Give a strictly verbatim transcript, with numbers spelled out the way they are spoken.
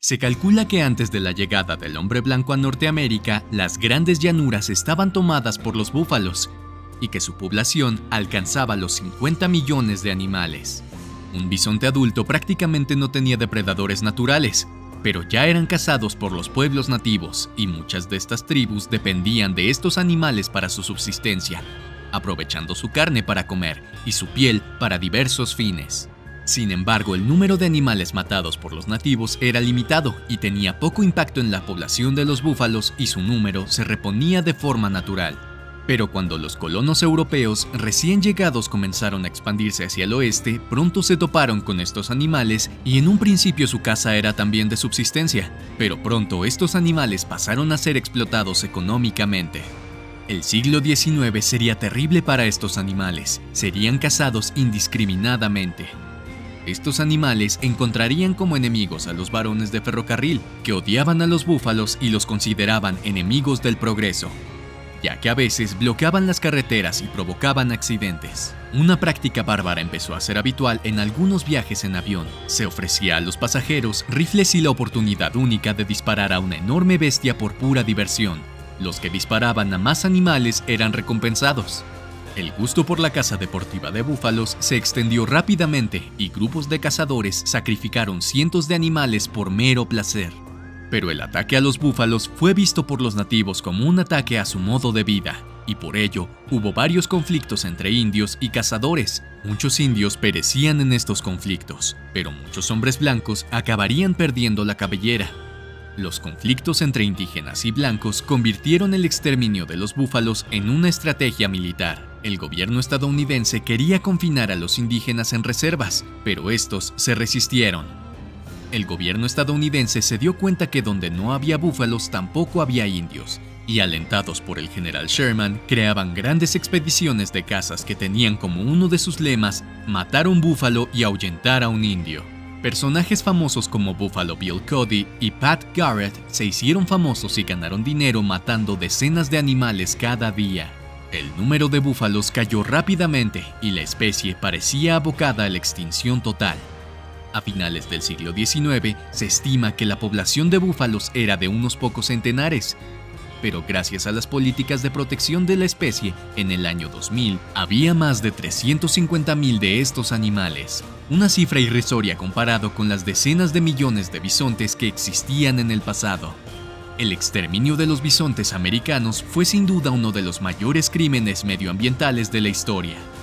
Se calcula que antes de la llegada del hombre blanco a Norteamérica, las grandes llanuras estaban tomadas por los búfalos y que su población alcanzaba los cincuenta millones de animales. Un bisonte adulto prácticamente no tenía depredadores naturales, pero ya eran cazados por los pueblos nativos y muchas de estas tribus dependían de estos animales para su subsistencia, aprovechando su carne para comer y su piel para diversos fines. Sin embargo, el número de animales matados por los nativos era limitado y tenía poco impacto en la población de los búfalos y su número se reponía de forma natural. Pero cuando los colonos europeos recién llegados comenzaron a expandirse hacia el oeste, pronto se toparon con estos animales y en un principio su caza era también de subsistencia, pero pronto estos animales pasaron a ser explotados económicamente. El siglo diecinueve sería terrible para estos animales, serían cazados indiscriminadamente. Estos animales encontrarían como enemigos a los varones de ferrocarril, que odiaban a los búfalos y los consideraban enemigos del progreso, ya que a veces bloqueaban las carreteras y provocaban accidentes. Una práctica bárbara empezó a ser habitual en algunos viajes en avión. Se ofrecía a los pasajeros rifles y la oportunidad única de disparar a una enorme bestia por pura diversión. Los que disparaban a más animales eran recompensados. El gusto por la caza deportiva de búfalos se extendió rápidamente y grupos de cazadores sacrificaron cientos de animales por mero placer. Pero el ataque a los búfalos fue visto por los nativos como un ataque a su modo de vida, y por ello hubo varios conflictos entre indios y cazadores. Muchos indios perecían en estos conflictos, pero muchos hombres blancos acabarían perdiendo la cabellera. Los conflictos entre indígenas y blancos convirtieron el exterminio de los búfalos en una estrategia militar. El gobierno estadounidense quería confinar a los indígenas en reservas, pero estos se resistieron. El gobierno estadounidense se dio cuenta que donde no había búfalos tampoco había indios, y alentados por el general Sherman, creaban grandes expediciones de cazas que tenían como uno de sus lemas matar a un búfalo y ahuyentar a un indio. Personajes famosos como Buffalo Bill Cody y Pat Garrett se hicieron famosos y ganaron dinero matando decenas de animales cada día. El número de búfalos cayó rápidamente y la especie parecía abocada a la extinción total. A finales del siglo diecinueve se estima que la población de búfalos era de unos pocos centenares, pero gracias a las políticas de protección de la especie, en el año dos mil había más de trescientos cincuenta mil de estos animales, una cifra irrisoria comparado con las decenas de millones de bisontes que existían en el pasado. El exterminio de los bisontes americanos fue sin duda uno de los mayores crímenes medioambientales de la historia.